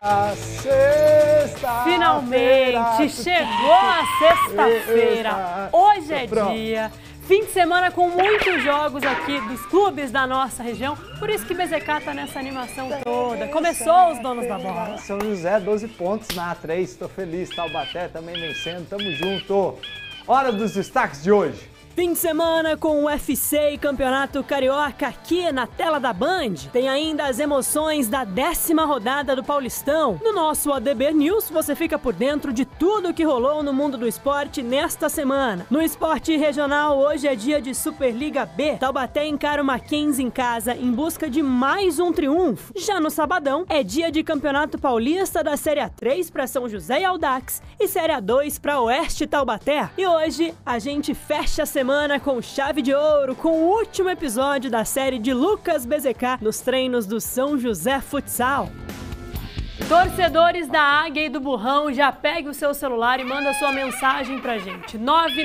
Sexta! Finalmente chegou a sexta-feira. Hoje é dia. Fim de semana com muitos jogos aqui dos clubes da nossa região. Por isso que BZK tá nessa animação toda. Começou os donos da bola. São José, 12 pontos na A3. Tô feliz. Taubaté também vencendo. Tamo junto. Hora dos destaques de hoje. Fim de semana com o UFC e Campeonato Carioca aqui na tela da Band. Tem ainda as emoções da 10ª rodada do Paulistão. No nosso ADB News, você fica por dentro de tudo que rolou no mundo do esporte nesta semana. No esporte regional, hoje é dia de Superliga B. Taubaté encara o Mackenzie em casa em busca de mais um triunfo. Já no sabadão, é dia de Campeonato Paulista da Série A3 para São José e Audax e Série A2 para Oeste e Taubaté. E hoje, a gente fecha a semana com chave de ouro, com o último episódio da série de Lucas BZK nos treinos do São José Futsal. Torcedores da Águia e do Burrão, já pegue o seu celular e manda sua mensagem pra gente.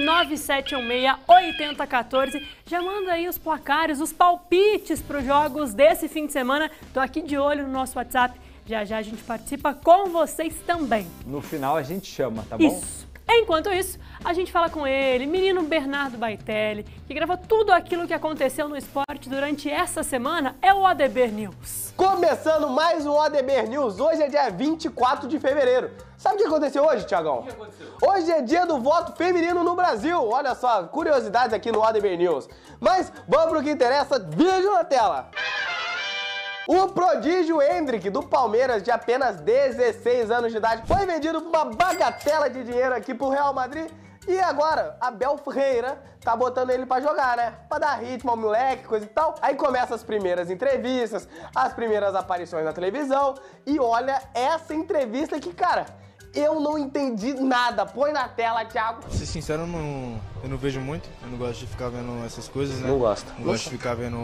997168014. Já manda aí os placares, os palpites pros jogos desse fim de semana. Tô aqui de olho no nosso WhatsApp. Já já a gente participa com vocês também. No final a gente chama, tá bom? Isso. Enquanto isso, a gente fala com ele, menino Bernardo Baitelli, que grava tudo aquilo que aconteceu no esporte durante essa semana, é o ADB News. Começando mais um ADB News, hoje é dia 24 de fevereiro. Sabe o que aconteceu hoje, Thiagão? O que aconteceu? Hoje é dia do voto feminino no Brasil. Olha só, curiosidades aqui no ADB News. Mas vamos pro que interessa, vídeo na tela. O prodígio Hendrick, do Palmeiras, de apenas 16 anos de idade, foi vendido por uma bagatela de dinheiro aqui pro Real Madrid. E agora, Abel Ferreira tá botando ele pra jogar, né? Pra dar ritmo ao moleque, coisa e tal. Aí começa as primeiras entrevistas, as primeiras aparições na televisão. E olha essa entrevista que, cara, eu não entendi nada. Põe na tela, Thiago. Pra ser sincero, eu não vejo muito. Eu não gosto de ficar vendo essas coisas, né? Não gosto. Não gosto de ficar vendo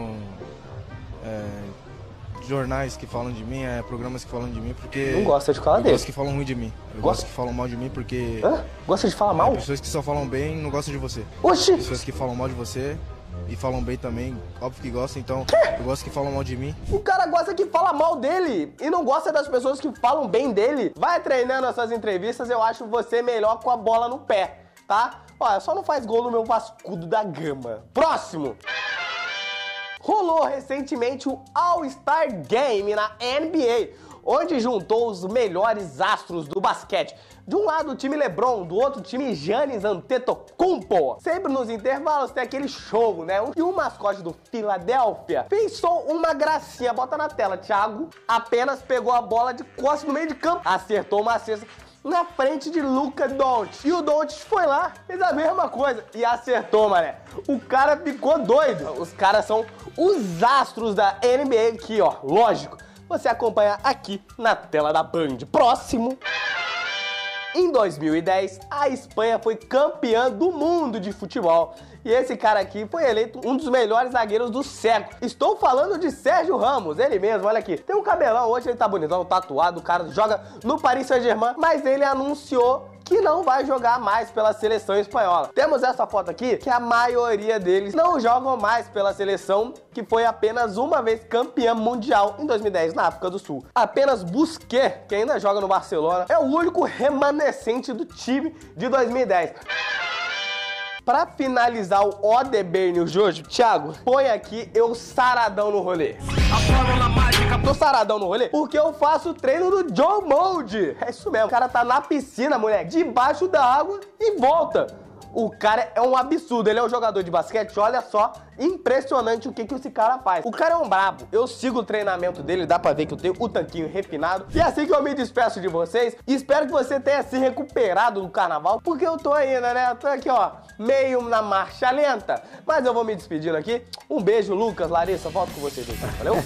jornais que falam de mim, programas que falam de mim, porque... Não gosta de falar dele. Eu gosto que falam ruim de mim. Eu gosto que falam mal de mim, porque... Hã? Gosta de falar mal? Pessoas que só falam bem não gostam de você. Oxi! Pessoas que falam mal de você e falam bem também, óbvio que gostam, então eu gosto que falam mal de mim. O cara gosta que fala mal dele e não gosta das pessoas que falam bem dele. Vai treinando essas entrevistas, eu acho você melhor com a bola no pé, tá? Olha, só não faz gol no meu Vascudo da Gama. Próximo! Rolou recentemente o All-Star Game na NBA, onde juntou os melhores astros do basquete. De um lado o time LeBron, do outro time Giannis Antetokounmpo. Sempre nos intervalos tem aquele show, né? E o mascote do Philadelphia fez só uma gracinha. Bota na tela, Thiago. Apenas pegou a bola de costas no meio de campo, acertou uma cesta na frente de Luka Doncic. E o Doncic foi lá, fez a mesma coisa e acertou, mané. O cara ficou doido. Os caras são os astros da NBA aqui, ó. Lógico, você acompanha aqui na tela da Band. Próximo. Em 2010, a Espanha foi campeã do mundo de futebol. E esse cara aqui foi eleito um dos melhores zagueiros do século. Estou falando de Sérgio Ramos, ele mesmo, olha aqui. Tem um cabelão, hoje ele tá bonitão, tatuado, o cara joga no Paris Saint-Germain, mas ele anunciou que não vai jogar mais pela seleção espanhola. Temos essa foto aqui, que a maioria deles não jogam mais pela seleção, que foi apenas uma vez campeã mundial em 2010 na África do Sul. Apenas Busquets, que ainda joga no Barcelona, é o único remanescente do time de 2010. Pra finalizar o ODB News de hoje, Thiago, põe aqui eu saradão no rolê. Tô saradão no rolê porque eu faço o treino do Joe Molde. É isso mesmo, o cara tá na piscina, moleque, debaixo da água e volta. O cara é um absurdo, ele é um jogador de basquete, olha só, impressionante o que esse cara faz. O cara é um brabo, eu sigo o treinamento dele, dá pra ver que eu tenho o tanquinho refinado. E assim que eu me despeço de vocês, espero que você tenha se recuperado do carnaval, porque eu tô ainda, né? Eu tô aqui, ó, meio na marcha lenta. Mas eu vou me despedindo aqui. Um beijo, Lucas, Larissa, volto com vocês aqui, valeu?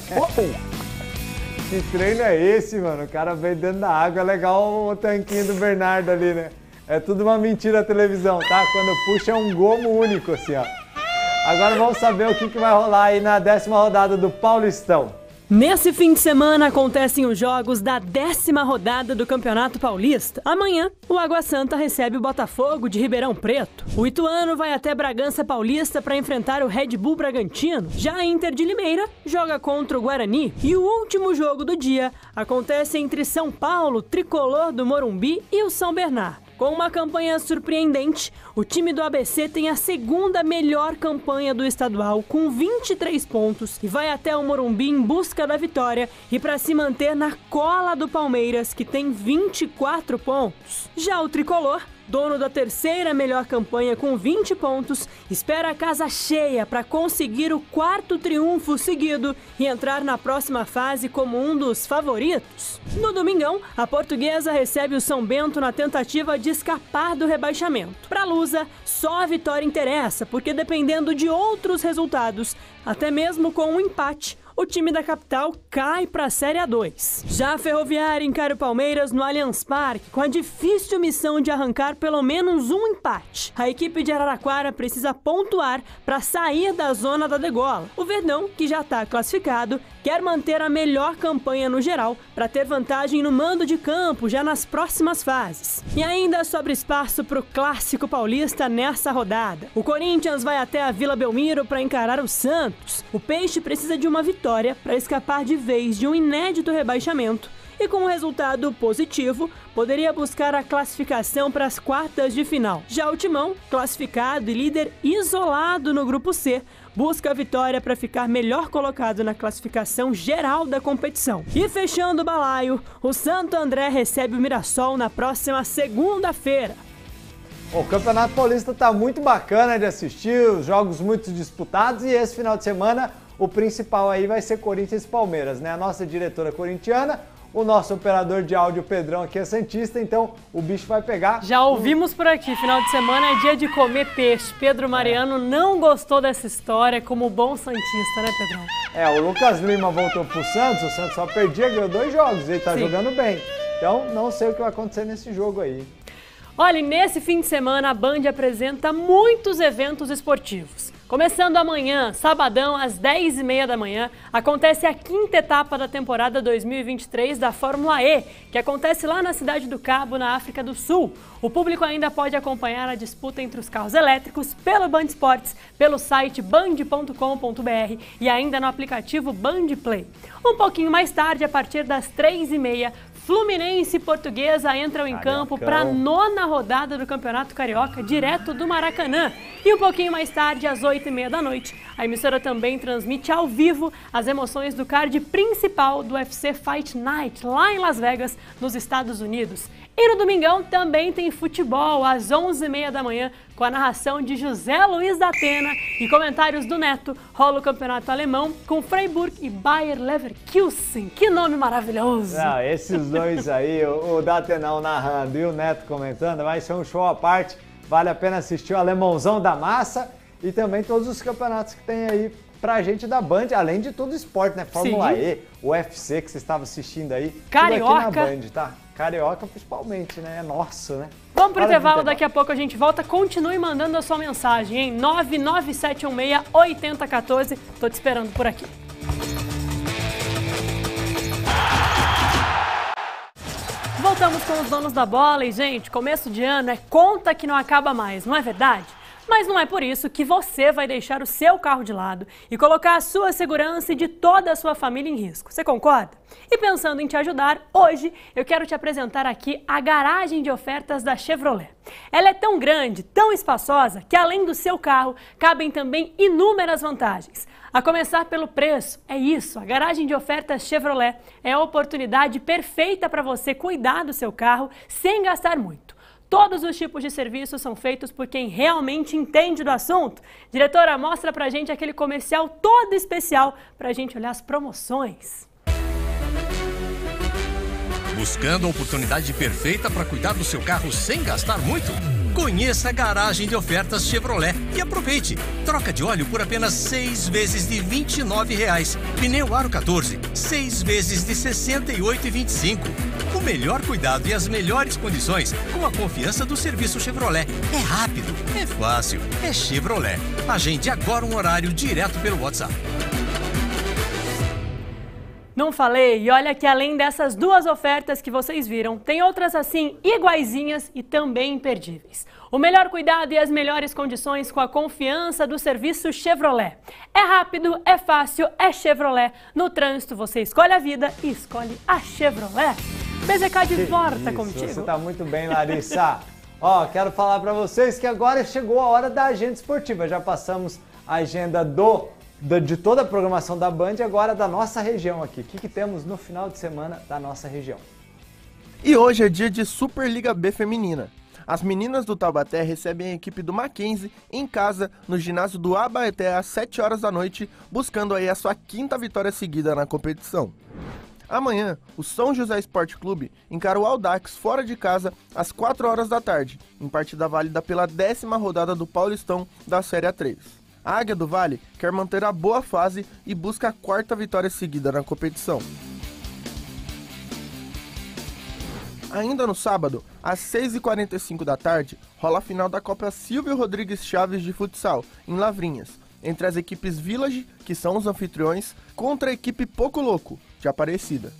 Que treino é esse, mano? O cara veio dentro da água, é legal o tanquinho do Bernardo ali, né? É tudo uma mentira a televisão, tá? Quando puxa é um gomo único, assim, ó. Agora vamos saber o que vai rolar aí na 10ª rodada do Paulistão. Nesse fim de semana acontecem os jogos da 10ª rodada do Campeonato Paulista. Amanhã, o Água Santa recebe o Botafogo de Ribeirão Preto. O Ituano vai até Bragança Paulista para enfrentar o Red Bull Bragantino. Já a Inter de Limeira joga contra o Guarani. E o último jogo do dia acontece entre São Paulo, Tricolor do Morumbi e o São Bernardo. Com uma campanha surpreendente, o time do ABC tem a segunda melhor campanha do estadual, com 23 pontos, e vai até o Morumbi em busca da vitória e para se manter na cola do Palmeiras, que tem 24 pontos. Já o Tricolor, dono da terceira melhor campanha com 20 pontos, espera a casa cheia para conseguir o 4º triunfo seguido e entrar na próxima fase como um dos favoritos. No domingão, a Portuguesa recebe o São Bento na tentativa de escapar do rebaixamento. Para a Lusa, só a vitória interessa, porque dependendo de outros resultados, até mesmo com um empate, o time da capital cai para a Série A2. Já a Ferroviária encara o Palmeiras no Allianz Parque, com a difícil missão de arrancar pelo menos um empate. A equipe de Araraquara precisa pontuar para sair da zona da degola. O Verdão, que já está classificado, quer manter a melhor campanha no geral para ter vantagem no mando de campo já nas próximas fases. E ainda sobra espaço para o Clássico Paulista nessa rodada. O Corinthians vai até a Vila Belmiro para encarar o Santos. O Peixe precisa de uma vitória para escapar de vez de um inédito rebaixamento e, com um resultado positivo, poderia buscar a classificação para as quartas de final. Já o Timão, classificado e líder isolado no Grupo C, busca a vitória para ficar melhor colocado na classificação geral da competição. E fechando o balaio, o Santo André recebe o Mirassol na próxima segunda-feira. O Campeonato Paulista está muito bacana de assistir, os jogos muito disputados, e esse final de semana o principal aí vai ser Corinthians e Palmeiras, né? A nossa diretora corintiana, o nosso operador de áudio Pedrão aqui é santista, então o bicho vai pegar. Já ouvimos por aqui, final de semana é dia de comer peixe. Pedro Mariano não gostou dessa história como bom santista, né, Pedrão? O Lucas Lima voltou pro Santos, o Santos só perdia, ganhou 2 jogos, ele tá jogando bem. Então não sei o que vai acontecer nesse jogo aí. Olha, nesse fim de semana a Band apresenta muitos eventos esportivos. Começando amanhã, sabadão, às 10h30 da manhã, acontece a 5ª etapa da temporada 2023 da Fórmula E, que acontece lá na Cidade do Cabo, na África do Sul. O público ainda pode acompanhar a disputa entre os carros elétricos pelo Band Esportes, pelo site band.com.br e ainda no aplicativo Band Play. Um pouquinho mais tarde, a partir das 3h30, Fluminense e Portuguesa entram em campo para a 9ª rodada do Campeonato Carioca, direto do Maracanã. E um pouquinho mais tarde, às 8h30 da noite, a emissora também transmite ao vivo as emoções do card principal do UFC Fight Night, lá em Las Vegas, nos Estados Unidos. E no domingão também tem futebol, às 11h30 da manhã, com a narração de José Luiz da Atena e comentários do Neto. Rola o campeonato alemão com Freiburg e Bayer Leverkusen. Que nome maravilhoso! Não, esses dois aí, o Datenão narrando e o Neto comentando, vai ser um show à parte. Vale a pena assistir o Alemãozão da Massa e também todos os campeonatos que tem aí pra gente da Band, além de tudo esporte, né? Fórmula E, UFC que você estava assistindo aí. Carioca. Tudo aqui na Band, tá? Carioca principalmente, né? É nosso, né? Vamos pro intervalo, daqui a pouco a gente volta. Continue mandando a sua mensagem, hein? 99716-8014. Tô te esperando por aqui. Voltamos com os donos da bola e, gente, começo de ano é conta que não acaba mais, não é verdade? Mas não é por isso que você vai deixar o seu carro de lado e colocar a sua segurança e de toda a sua família em risco. Você concorda? E pensando em te ajudar, hoje eu quero te apresentar aqui a garagem de ofertas da Chevrolet. Ela é tão grande, tão espaçosa, que além do seu carro, cabem também inúmeras vantagens. A começar pelo preço, é isso, a garagem de ofertas Chevrolet é a oportunidade perfeita para você cuidar do seu carro sem gastar muito. Todos os tipos de serviços são feitos por quem realmente entende do assunto. Diretora, mostra pra gente aquele comercial todo especial pra gente olhar as promoções. Buscando a oportunidade perfeita para cuidar do seu carro sem gastar muito? Conheça a garagem de ofertas Chevrolet e aproveite. Troca de óleo por apenas 6 vezes de R$ 29,00. Pneu Aro 14, 6 vezes de R$ 68,25. O melhor cuidado e as melhores condições com a confiança do serviço Chevrolet. É rápido, é fácil, é Chevrolet. Agende agora um horário direto pelo WhatsApp. Não falei? E olha que além dessas duas ofertas que vocês viram, tem outras assim iguaizinhas e também imperdíveis. O melhor cuidado e as melhores condições com a confiança do serviço Chevrolet. É rápido, é fácil, é Chevrolet. No trânsito você escolhe a vida e escolhe a Chevrolet. BZK de volta contigo. Você tá muito bem, Larissa. Ó, quero falar para vocês que agora chegou a hora da agenda esportiva. Já passamos a agenda de toda a programação da Band e agora da nossa região aqui. O que temos no final de semana da nossa região? E hoje é dia de Superliga B feminina. As meninas do Taubaté recebem a equipe do Mackenzie em casa, no ginásio do Abaeté, às 7 horas da noite, buscando aí a sua 5ª vitória seguida na competição. Amanhã, o São José Esporte Clube encara o Audax fora de casa às 4 horas da tarde, em partida válida pela 10ª rodada do Paulistão da Série A3. A Águia do Vale quer manter a boa fase e busca a 4ª vitória seguida na competição. Ainda no sábado, às 6h45 da tarde, rola a final da Copa Silvio Rodrigues Chaves de futsal, em Lavrinhas, entre as equipes Village, que são os anfitriões, contra a equipe Poco Louco, de Aparecida.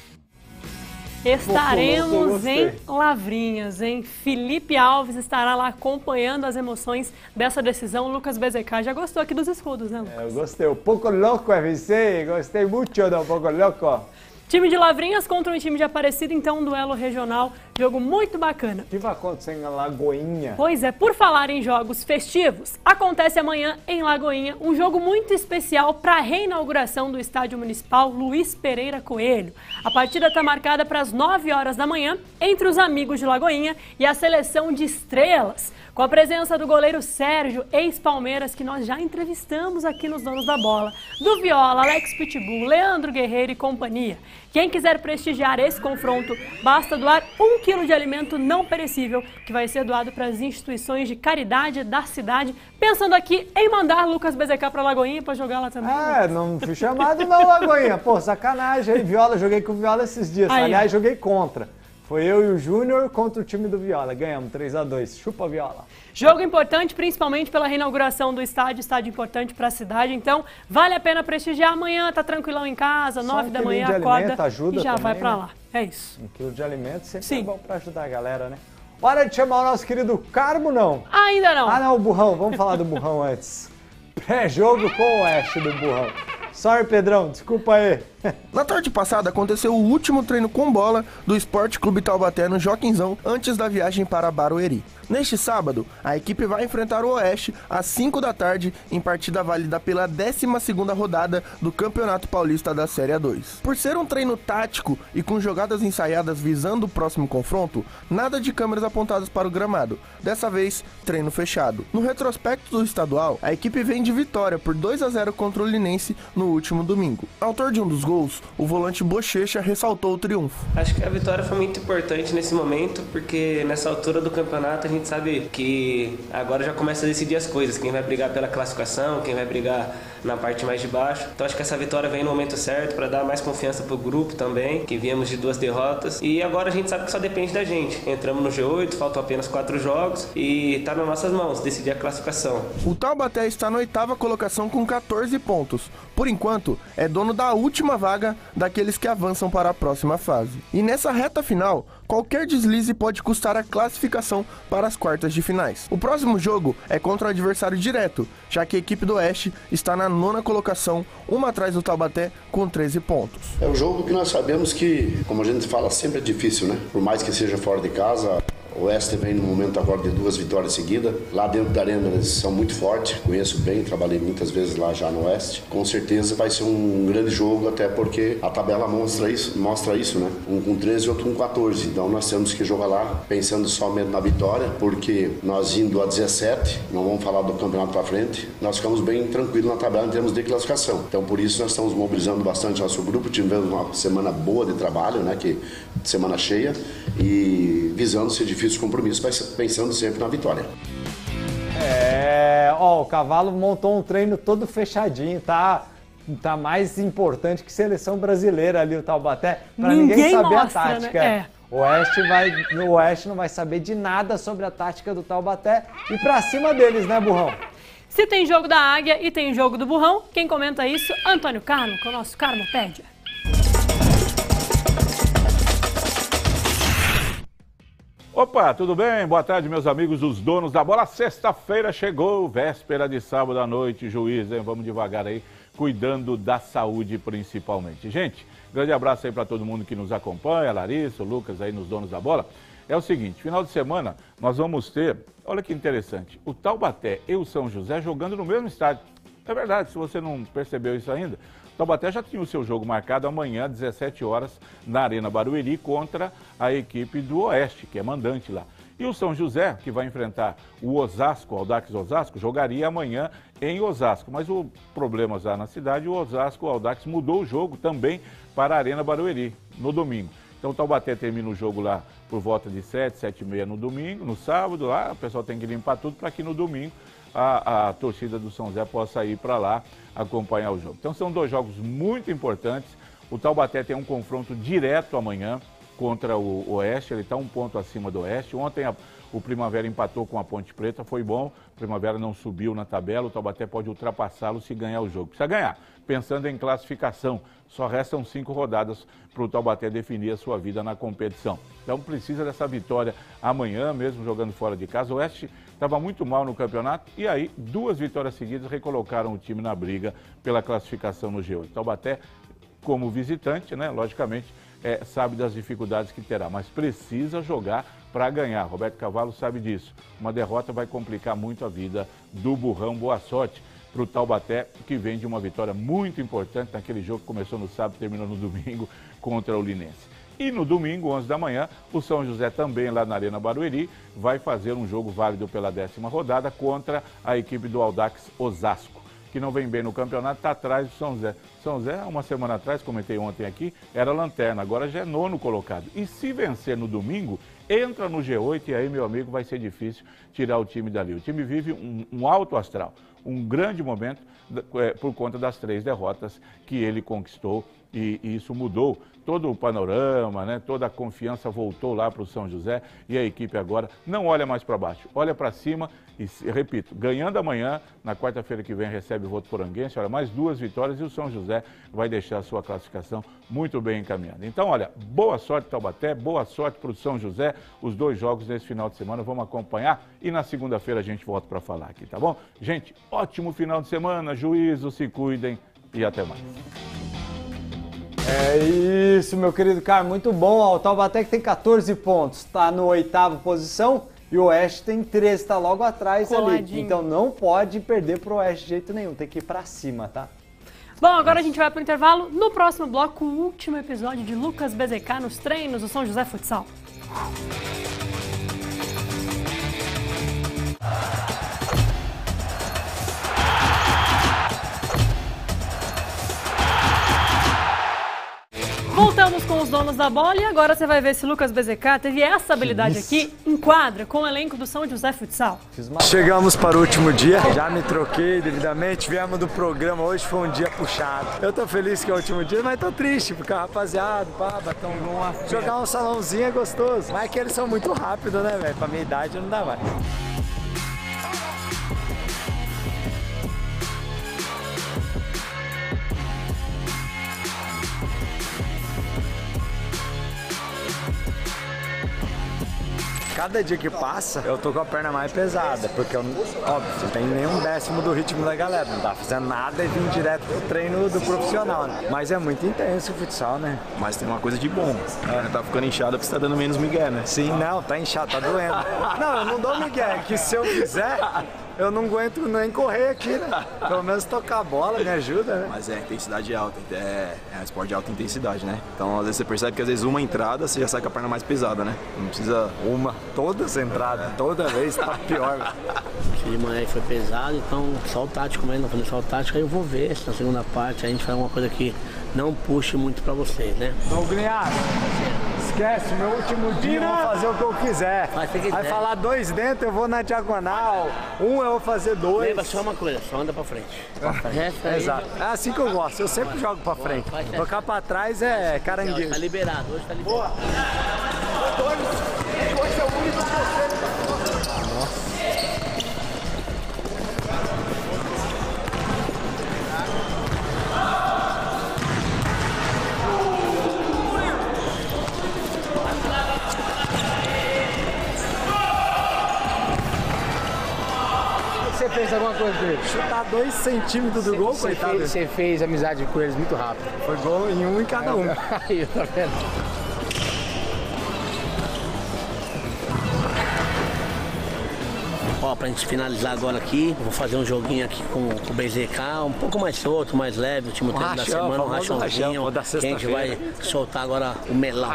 Estaremos em Lavrinhas, hein? Felipe Alves estará lá acompanhando as emoções dessa decisão. Lucas BZK já gostou aqui dos escudos, né, Lucas? Eu gostei. O Poco Louco FC, gostei muito do Poco Louco. Time de Lavrinhas contra um time de Aparecida, então um duelo regional, jogo muito bacana. O que vai acontecer em Lagoinha? Pois é, por falar em jogos festivos, acontece amanhã em Lagoinha um jogo muito especial para a reinauguração do Estádio Municipal Luiz Pereira Coelho. A partida está marcada para as 9 horas da manhã entre os amigos de Lagoinha e a seleção de Estrelas, com a presença do goleiro Sérgio, ex-Palmeiras, que nós já entrevistamos aqui nos Donos da Bola, do Viola, Alex Pitbull, Leandro Guerreiro e companhia. Quem quiser prestigiar esse confronto, basta doar 1 quilo de alimento não perecível, que vai ser doado para as instituições de caridade da cidade, pensando aqui em mandar Lucas BZK para Lagoinha para jogar lá também. Não fui chamado não, Lagoinha. Pô, sacanagem aí, Viola, joguei com o Viola esses dias. Aí. Aliás, joguei contra. Foi eu e o Júnior contra o time do Viola. Ganhamos 3-2. Chupa, Viola. Jogo importante, principalmente pela reinauguração do estádio importante para a cidade. Então, vale a pena prestigiar. Amanhã tá tranquilão em casa, 9 da manhã, acorda e já vai para lá. É isso. 1 quilo de alimento sempre é bom para ajudar a galera, né? Hora de chamar o nosso querido Carmo, não? Ainda não. Ah, não, o Burrão. Vamos falar do Burrão antes. Pré-jogo com o Oeste do Burrão. Sorry, Pedrão, desculpa aí. Na tarde passada aconteceu o último treino com bola do Esporte Clube Taubaté no Joquinzão antes da viagem para Barueri. Neste sábado, a equipe vai enfrentar o Oeste às 5 da tarde em partida válida pela 12ª rodada do Campeonato Paulista da Série A2. Por ser um treino tático e com jogadas ensaiadas visando o próximo confronto, nada de câmeras apontadas para o gramado. Dessa vez, treino fechado. No retrospecto do estadual, a equipe vem de vitória por 2-0 contra o Linense no último domingo. Autor de um dos gols, o volante Bochecha ressaltou o triunfo. Acho que a vitória foi muito importante nesse momento, porque nessa altura do campeonato a gente sabe que agora já começa a decidir as coisas, quem vai brigar pela classificação, quem vai brigar na parte mais de baixo. Então acho que essa vitória vem no momento certo para dar mais confiança pro grupo também, que viemos de 2 derrotas. E agora a gente sabe que só depende da gente. Entramos no G8, faltam apenas 4 jogos e tá nas nossas mãos decidir a classificação. O Taubaté está na 8ª colocação com 14 pontos. Por enquanto, é dono da última vaga daqueles que avançam para a próxima fase. E nessa reta final, qualquer deslize pode custar a classificação para as quartas de finais. O próximo jogo é contra o adversário direto, já que a equipe do Oeste está na 9ª colocação, uma atrás do Taubaté com 13 pontos. É um jogo que nós sabemos que, como a gente fala, sempre é difícil, né? Por mais que seja fora de casa, o Oeste vem no momento agora de 2 vitórias seguidas. Lá dentro da arena eles são muito fortes, conheço bem, trabalhei muitas vezes lá já no Oeste. Com certeza vai ser um grande jogo, até porque a tabela mostra isso, né? Um com 13 e outro com 14. Então nós temos que jogar lá pensando somente na vitória, porque nós indo a 17, não vamos falar do campeonato para frente, nós ficamos bem tranquilos na tabela em termos de classificação. Então por isso nós estamos mobilizando bastante nosso grupo, tivemos uma semana boa de trabalho, né? Que semana cheia, e visando ser difícil compromisso, mas pensando sempre na vitória. O Cavalo montou um treino todo fechadinho, tá mais importante que seleção brasileira ali, o Taubaté, pra ninguém saber mostra, a tática. né? O Oeste não vai saber de nada sobre a tática do Taubaté e pra cima deles, né, Burrão? Se tem jogo da Águia e tem jogo do Burrão, quem comenta isso? Antônio Carmo, com o nosso Carmopédia. Opa, tudo bem? Boa tarde, meus amigos, os donos da bola. Sexta-feira chegou, véspera de sábado à noite, juiz, hein? Vamos devagar aí, cuidando da saúde principalmente. Gente, grande abraço aí para todo mundo que nos acompanha, a Larissa, o Lucas aí nos donos da bola. É o seguinte, final de semana nós vamos ter, olha que interessante, o Taubaté e o São José jogando no mesmo estádio. É verdade, se você não percebeu isso ainda, o Taubaté já tinha o seu jogo marcado amanhã, 17 horas, na Arena Barueri, contra a equipe do Oeste, que é mandante lá. E o São José, que vai enfrentar o Osasco, o Audax Osasco, jogaria amanhã em Osasco. Mas o problema lá na cidade, o Osasco, o Audax, mudou o jogo também para a Arena Barueri, no domingo. Então o Taubaté termina o jogo lá por volta de 7, 7h30 no domingo, no sábado, lá o pessoal tem que limpar tudo para que no domingo a torcida do São José possa ir para lá acompanhar o jogo. Então são dois jogos muito importantes. O Taubaté tem um confronto direto amanhã contra o Oeste, ele está um ponto acima do Oeste. Ontem o Primavera empatou com a Ponte Preta, foi bom, o Primavera não subiu na tabela, o Taubaté pode ultrapassá-lo se ganhar o jogo. Precisa ganhar, pensando em classificação, só restam 5 rodadas para o Taubaté definir a sua vida na competição. Então precisa dessa vitória amanhã, mesmo jogando fora de casa. O Oeste estava muito mal no campeonato e aí 2 vitórias seguidas recolocaram o time na briga pela classificação no G8. Taubaté, como visitante, né, logicamente, sabe das dificuldades que terá, mas precisa jogar para ganhar. Roberto Cavalo sabe disso. Uma derrota vai complicar muito a vida do Burrão. Boa sorte para o Taubaté, que vem de uma vitória muito importante naquele jogo que começou no sábado e terminou no domingo contra o Linense. E no domingo, 11 da manhã, o São José também lá na Arena Barueri vai fazer um jogo válido pela 10ª rodada contra a equipe do Audax Osasco, que não vem bem no campeonato, está atrás do São José. São José, uma semana atrás, comentei ontem aqui, era lanterna, agora já é 9º colocado. E se vencer no domingo, entra no G8 e aí, meu amigo, vai ser difícil tirar o time dali. O time vive um alto astral, um grande momento por conta das 3 derrotas que ele conquistou e isso mudou todo o panorama, né? Toda a confiança voltou lá para o São José e a equipe agora não olha mais para baixo, olha para cima e, repito, ganhando amanhã, na quarta-feira que vem recebe o Votuporanguense, olha, mais 2 vitórias e o São José vai deixar a sua classificação muito bem encaminhada. Então, olha, boa sorte Taubaté, boa sorte para o São José, os 2 jogos nesse final de semana, vamos acompanhar e na segunda-feira a gente volta para falar aqui, tá bom? Gente, ótimo final de semana, juízo, se cuidem e até mais. É isso, meu querido Carlos, muito bom. O Taubaté que tem 14 pontos, está na 8ª posição e o Oeste tem 13, está logo atrás ali. Então não pode perder pro Oeste de jeito nenhum, tem que ir pra cima, tá? Bom, agora a gente vai pro intervalo. No próximo bloco, o último episódio de Lucas BZK nos treinos do São José Futsal. Voltamos com os donos da bola e agora você vai ver se Lucas BZK teve essa habilidade aqui em quadra com o elenco do São José Futsal. Chegamos para o último dia, já me troquei devidamente, viemos do programa, hoje foi um dia puxado. Eu tô feliz que é o último dia, mas tô triste, porque a rapaziada, batom jogar um salãozinho é gostoso. Mas é que eles são muito rápidos, né, velho? Pra minha idade não dá mais. Cada dia que passa, eu tô com a perna mais pesada, porque eu, óbvio, não tenho nenhum décimo do ritmo da galera, não tá fazendo nada e vim direto pro treino do profissional, né? Mas é muito intenso o futsal, né? Mas tem uma coisa de bom, tá ficando inchado porque você tá dando menos migué, né? Sim, não, tá inchado, tá doendo. Não, eu não dou migué, que se eu quiser, eu não aguento nem correr aqui, né? Pelo menos tocar a bola me ajuda, né? Mas é intensidade alta, é esporte de alta intensidade, né? Então às vezes você percebe que às vezes uma entrada você já sai com a perna mais pesada, né? Não precisa... Todas entradas, toda vez tá pior. Sim, mano, foi pesado, então só o tático mesmo, fazer só o tático, aí eu vou ver se na segunda parte a gente faz uma coisa que não puxe muito pra vocês, né? Então, Grinhato, esquece, meu último dia eu vou fazer o que eu quiser. Vai falar 2 dentro, eu vou na diagonal, eu vou fazer 2. Lembra só uma coisa, só anda pra frente. Exato, é assim que eu gosto, eu sempre jogo pra frente. Tocar pra trás é caranguejo. Tá liberado, hoje tá liberado. Boa. Hoje é o único que você... fez alguma coisa com ele? Chutar 2 centímetros do gol, coitado. Você fez amizade com eles muito rápido. Foi gol em um em cada um. Aí, tá vendo? Ó, pra gente finalizar agora aqui, eu vou fazer um joguinho aqui com o BZK, um pouco mais solto, mais leve, o time da semana, um rachãozinho, que a gente vai soltar agora o melão.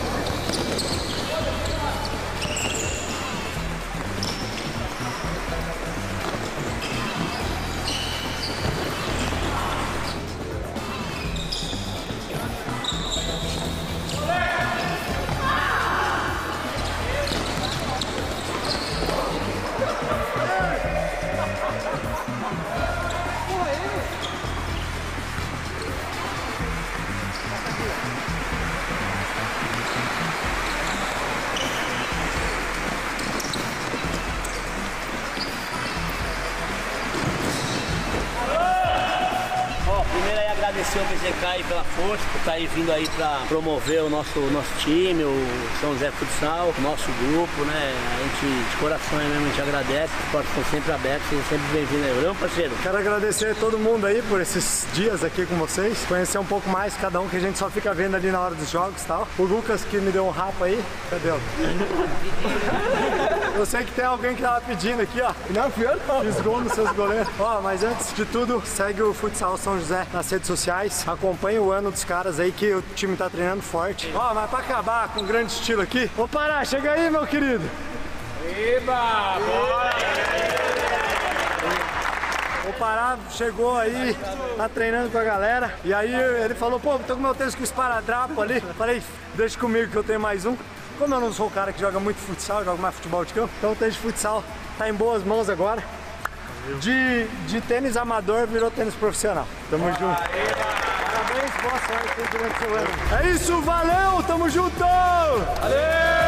Agradecer ao BZK aí pela força, por estar aí vindo aí para promover o nosso time, o São José Futsal, o nosso grupo, né? A gente, de coração mesmo, a gente agradece, as portas estão sempre abertas, seja sempre bem-vindo aí, não, parceiro? Quero agradecer a todo mundo aí por esses dias aqui com vocês, conhecer um pouco mais cada um, que a gente só fica vendo ali na hora dos jogos e tal. O Lucas que me deu um rapa aí, cadê ele? Eu sei que tem alguém que tava pedindo aqui, ó. Não, fui eu não. Fiz gol nos seus goleiros. Ó, mas antes de tudo, segue o Futsal São José nas redes sociais. Acompanha o ano dos caras aí que o time tá treinando forte. Ó, mas pra acabar com grande estilo aqui, vou parar, chega aí, meu querido. Eba, bora! O Pará chegou aí, tá treinando com a galera. E aí ele falou, pô, tô com meu tênis com esparadrapo ali. Falei, deixa comigo que eu tenho mais um. Como eu não sou o cara que joga muito futsal, jogo mais futebol de campo, então o tênis de futsal tá em boas mãos agora. De tênis amador virou tênis profissional. Tamo junto. Parabéns, boa sorte durante o seu ano. É isso, valeu, tamo junto! Valeu!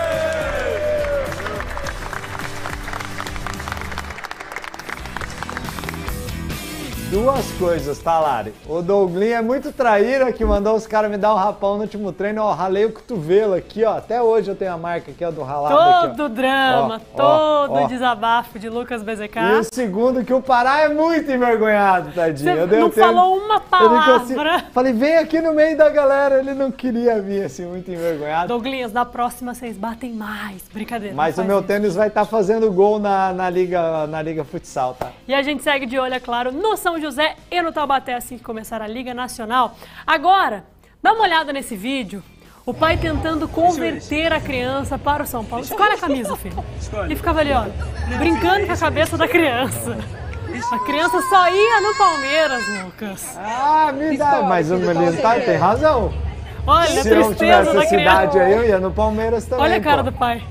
Duas coisas, tá, Lari? O Douglinho é muito traíra que mandou os caras me dar um rapão no último treino. Ó, ralei o cotovelo aqui, ó. Até hoje eu tenho a marca aqui, ó, do ralado. Todo aqui, drama, todo desabafo de Lucas BZK. E o segundo, que o Pará é muito envergonhado, tadinho. Você não falou uma palavra. Falei, vem aqui no meio da galera. Ele não queria vir assim, muito envergonhado. Douglinhas, na próxima vocês batem mais. Brincadeira. Mas o meu tênis vai estar fazendo gol na Liga Futsal, tá? E a gente segue de olho, é claro, no São José e no Taubaté assim que começar a Liga Nacional. Agora, dá uma olhada nesse vídeo. O pai tentando converter a criança para o São Paulo. Escolhe a camisa, filho. E ficava ali, ó, brincando com a cabeça da criança. A criança só ia no Palmeiras, Lucas. Ah, me dá. Mas o menino tem razão. Olha, a se eu tivesse da cidade aí, eu ia no Palmeiras também. Olha a cara do pai.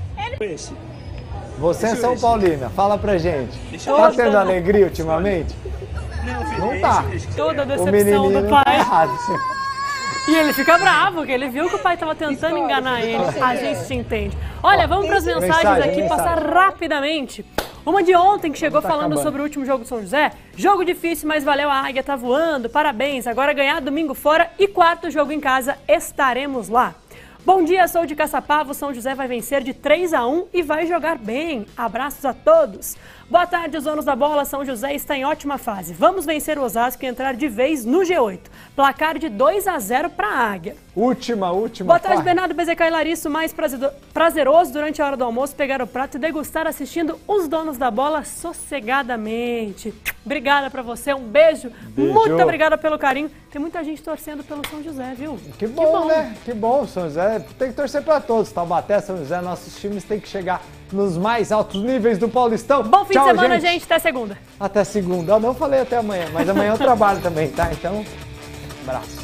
Você é São Paulina, fala pra gente. Tá tendo alegria ultimamente? Não tá. Toda a decepção do pai. E ele fica bravo, porque ele viu que o pai estava tentando enganar ele. A gente se entende. Olha, vamos para as mensagens aqui, passar rapidamente. Uma de ontem que chegou falando sobre o último jogo do São José. Jogo difícil, mas valeu, a Águia tá voando, parabéns. Agora ganhar domingo fora e quarto jogo em casa, estaremos lá. Bom dia, sou de Caçapava, São José vai vencer de 3-1 e vai jogar bem. Abraços a todos. Boa tarde, os donos da bola, São José está em ótima fase. Vamos vencer o Osasco e entrar de vez no G8. Placar de 2-0 para a Águia. Última. Boa tarde, Bernardo, BZK e Larissa. O mais prazeroso durante a hora do almoço pegar o prato e degustar assistindo os donos da bola sossegadamente. Obrigada pra você, um beijo. Muito obrigada pelo carinho. Tem muita gente torcendo pelo São José, viu? Que bom, né? Que bom, São José. Tem que torcer pra todos. Taubaté, São José, nossos times têm que chegar nos mais altos níveis do Paulistão. Bom fim de semana, gente. Até segunda. Até segunda. Eu não falei até amanhã, mas amanhã eu trabalho também, tá? Então, abraço.